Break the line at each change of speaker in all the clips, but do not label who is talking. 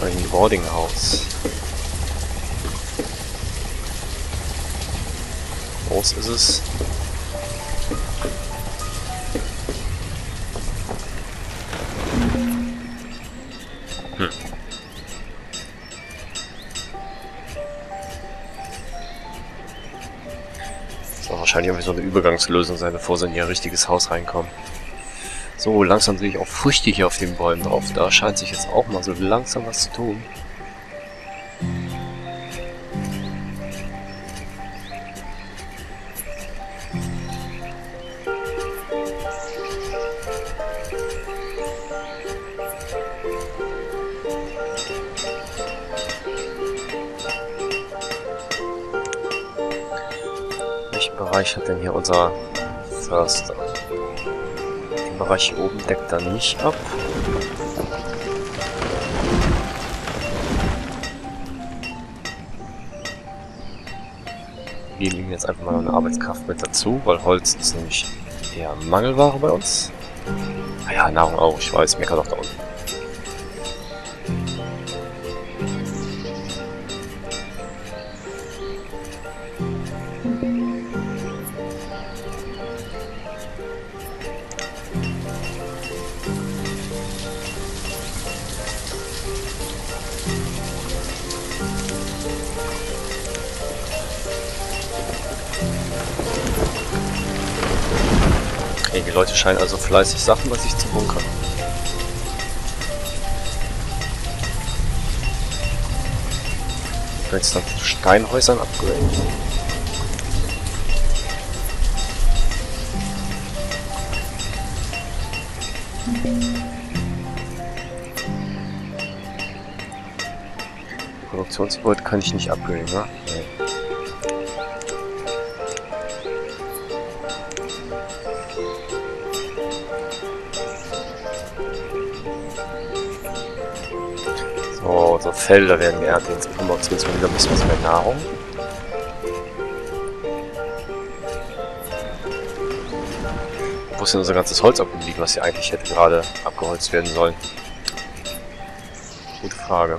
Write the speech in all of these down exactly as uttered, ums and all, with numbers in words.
Ein Boardinghaus. Groß ist es. Hm. Das soll wahrscheinlich irgendwie so eine Übergangslösung sein, bevor sie in ihr richtiges Haus reinkommen. So, langsam sehe ich auch Früchte hier auf den Bäumen drauf. Da scheint sich jetzt auch mal so langsam was zu tun. Welchen Bereich hat denn hier unser Förster? Den Bereich hier oben deckt er nicht ab. Wir geben ihm jetzt einfach mal eine Arbeitskraft mit dazu, weil Holz ist nämlich eher Mangelware bei uns. Ah ja, Nahrung auch, ich weiß, meckert doch da unten. Okay, die Leute scheinen also fleißig Sachen bei sich zu bunkern. Ich will jetzt dann Steinhäusern upgraden. Produktionsgebäude kann ich nicht upgraden, ne? Nee. So, unsere Felder werden geerntet. Jetzt bekommen wir zumindest mal wieder ein bisschen was mehr Nahrung. Wo ist denn unser ganzes Holz abgeblieben, was hier eigentlich hätte gerade abgeholzt werden sollen? Gute Frage.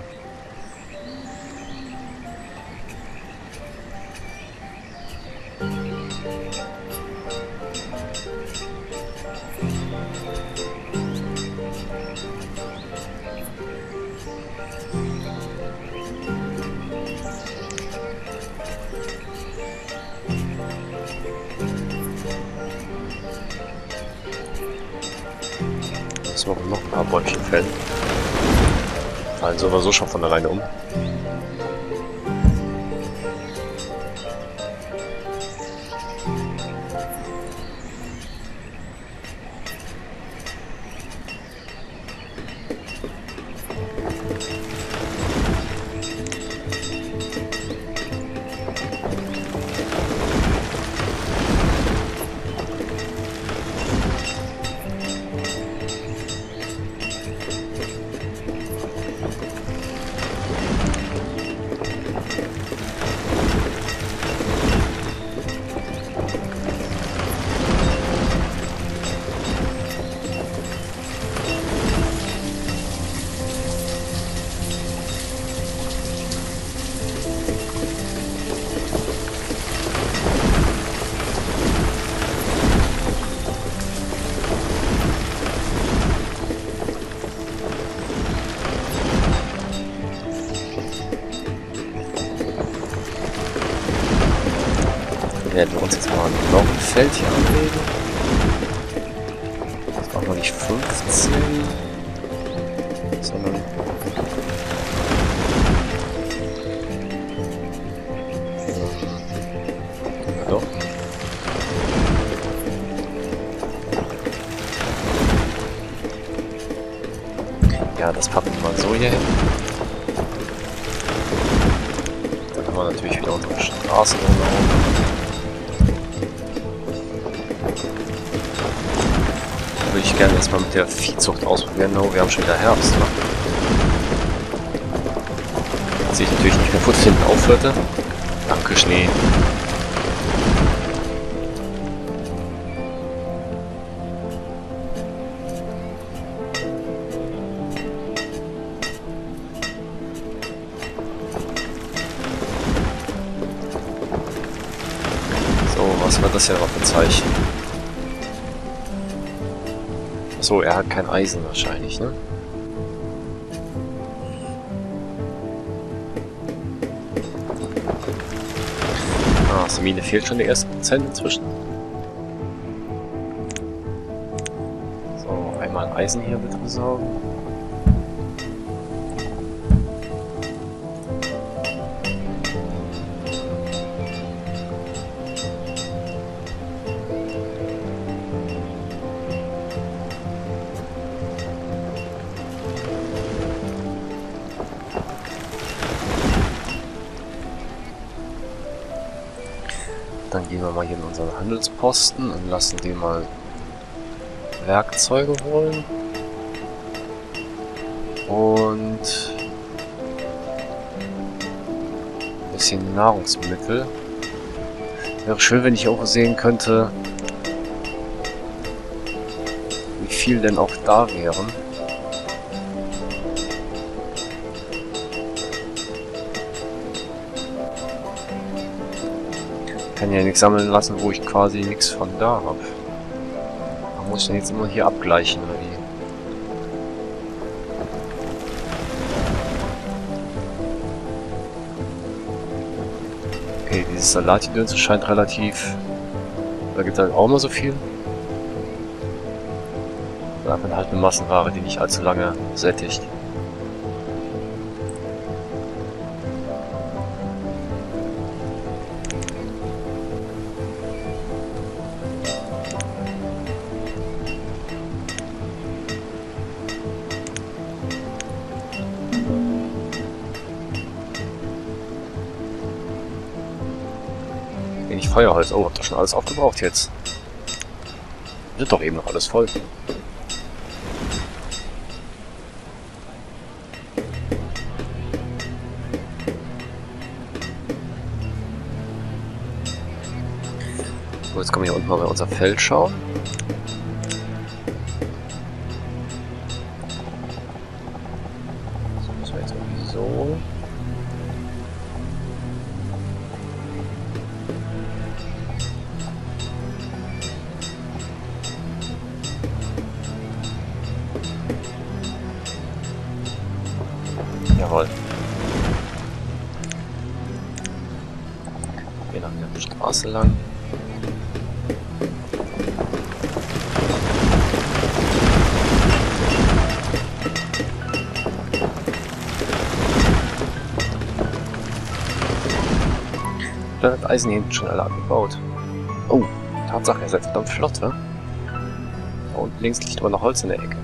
Müssen wir noch ein paar Bäumchen fällen. Fallen sowieso schon von alleine um. Werden wir uns jetzt mal noch ein Feld hier anlegen. Das brauchen wir nicht fünfzehn, sondern ja, doch. Ja, das packen wir mal so hier hin. Dann haben wir natürlich wieder unsere Straße drumherum. Würde ich gerne erstmal mit der Viehzucht ausprobieren. Oh, wir haben schon wieder Herbst. Ne? Jetzt sehe ich natürlich nicht mehr, wo es hinten aufhörte. Danke, Schnee. hat das ja noch ein Zeichen? Achso, er hat kein Eisen wahrscheinlich, ne? Ah, aus der Mine fehlt schon der erste Prozent inzwischen. So, einmal Eisen hier bitte besorgen. Dann gehen wir mal hier in unseren Handelsposten und lassen den mal Werkzeuge holen. Und ein bisschen Nahrungsmittel. Wäre schön, wenn ich auch sehen könnte, wie viel denn auch da wären. Ich kann ja nichts sammeln lassen, wo ich quasi nichts von da habe. Da muss ich dann jetzt immer hier abgleichen, oder wie? Okay, dieses Salatidönse scheint relativ... Da gibt es halt auch immer so viel. Da hat man halt eine Massenware, die nicht allzu lange sättigt. Wenig Feuerholz. Oh, hab das schon alles aufgebraucht jetzt. Wird doch eben noch alles voll. So, jetzt kommen wir hier unten mal bei unser Feld schauen. Das müssen wir jetzt irgendwie so. Jawohl. Gehen dann wieder die Straße lang. Dann hat Eisen hinten schon alle abgebaut. Oh, Tatsache, ihr seid verdammt flott, wa? Da unten links liegt aber noch Holz in der Ecke.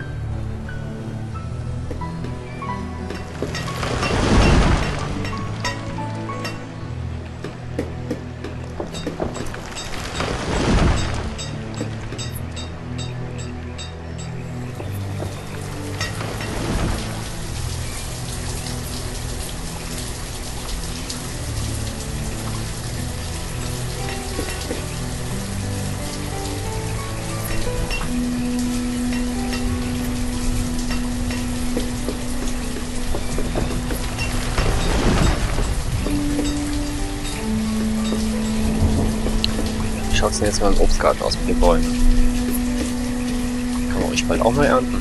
Wie schaut es denn jetzt mal im Obstgarten aus mit den Bäumen? Kann man euch bald auch mal ernten?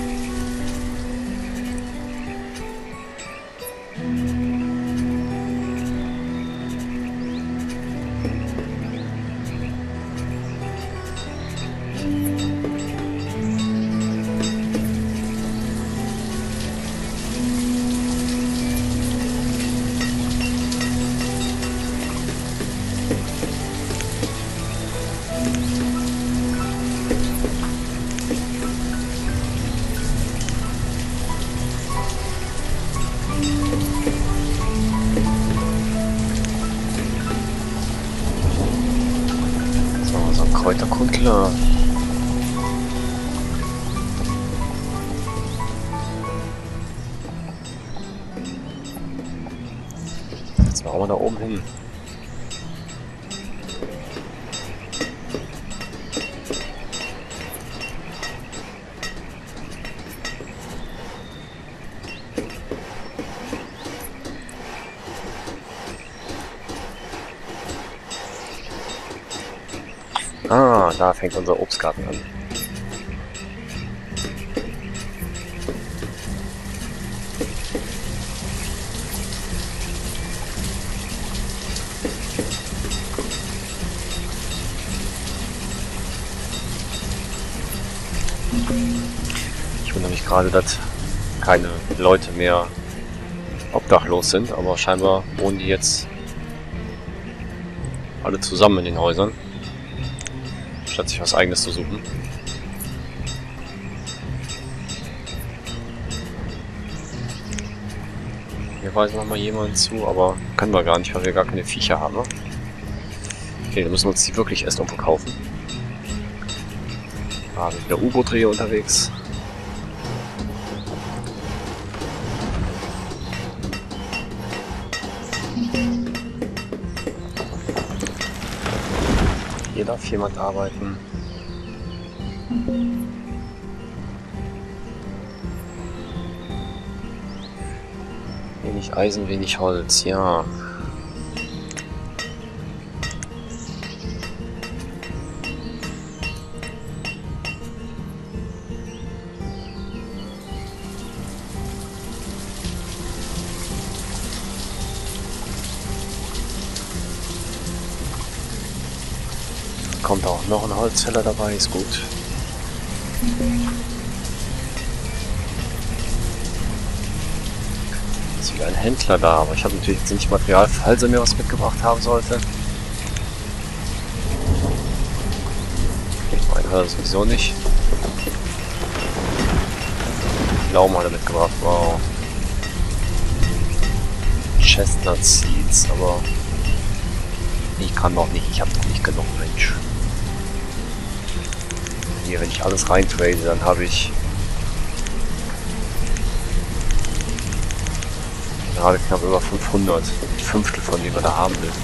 Kräuterkundler. Jetzt machen wir da oben hin. Ah, da fängt unser Obstgarten an. Ich wundere mich gerade, dass keine Leute mehr obdachlos sind, aber scheinbar wohnen die jetzt alle zusammen in den Häusern, statt sich was Eigenes zu suchen. Hier weisen noch mal jemand zu, aber können wir gar nicht, weil wir gar keine Viecher haben. Ne? Okay, dann müssen wir uns die wirklich erst irgendwo kaufen. Ah, mit der U-Boot-Rehe unterwegs. Hier darf jemand arbeiten. Wenig Eisen, wenig Holz, ja. Kommt auch noch ein Holzfäller dabei, ist gut. Ist wieder ein Händler da, aber ich habe natürlich jetzt nicht Material, falls er mir was mitgebracht haben sollte. Mein Hör sowieso nicht. Pflaumen hat er mitgebracht, wow. Chestnut Seeds, aber ich kann noch nicht, ich habe noch nicht genug, Mensch. Hier, wenn ich alles reintrade, dann habe ich gerade knapp über fünfhundert. Ein Fünftel von dem wir da haben will.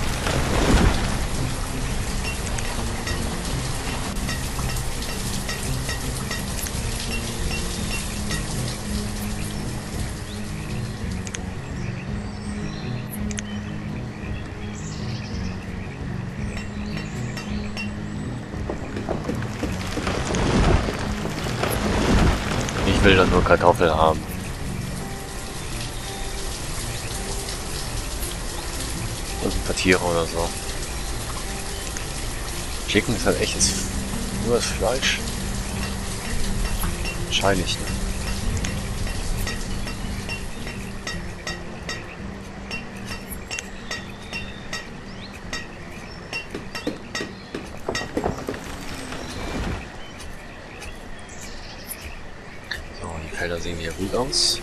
Ich will dann nur Kartoffeln haben. Und ein paar Tiere oder so. Chicken ist halt echt jetzt nur das Fleisch. Wahrscheinlich, ne? Die Felder sehen hier gut aus.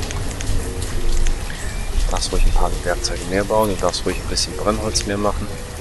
Du darfst ruhig ein paar Werkzeuge mehr bauen, du darfst ruhig ein bisschen Brennholz mehr machen.